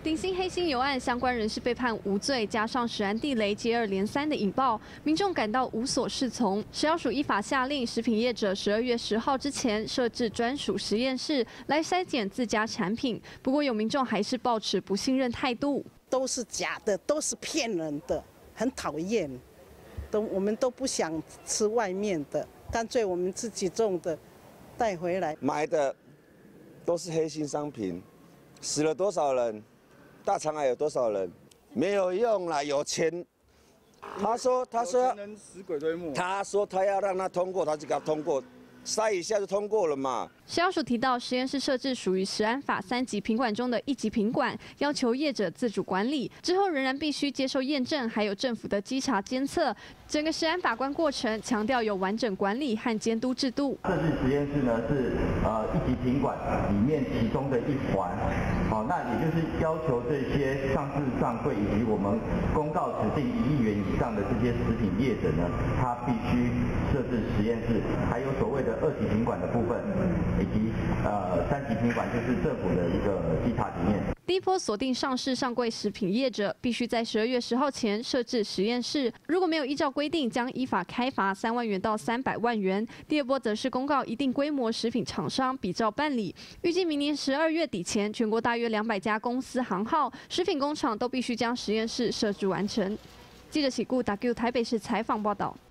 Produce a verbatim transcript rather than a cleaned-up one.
鼎新黑心油案相关人士被判无罪，加上食安地雷接二连三的引爆，民众感到无所适从。食药署依法下令，食品业者十二月十号之前设置专属实验室来筛检自家产品。不过有民众还是抱持不信任态度， 都是假的，都是骗人的，很讨厌。都我们都不想吃外面的，干脆我们自己种的带回来。 买的都是黑心商品，死了多少人？ 大肠癌有多少人？没有用啦，有钱。他说，他说， 死鬼推磨。 他说他要让他通过，他就给他通过，筛一下就通过了嘛。 食药署提到，实验室设置属于食安法三级品管中的一级品管，要求业者自主管理，之后仍然必须接受验证，还有政府的稽查监测。整个食安把关过程强调有完整管理和监督制度。 设置实验室呢是呃一级品管里面其中的一环，好、哦，那也就是要求这些上市上柜以及我们公告指定一亿元以上的这些食品业者呢，他必须设置实验室，还有所谓的二级品管的部分。 以及呃三级品管就是政府的一个稽查里面。 第一波锁定上市上柜食品业者，必须在十二月十号前设置实验室，如果没有依照规定，将依法开罚三万元到三百万元。第二波则是公告一定规模食品厂商比照办理。预计明年十二月底前，全国大约两百家公司行号、食品工厂都必须将实验室设置完成。记者喜顾 W 台北市采访报道。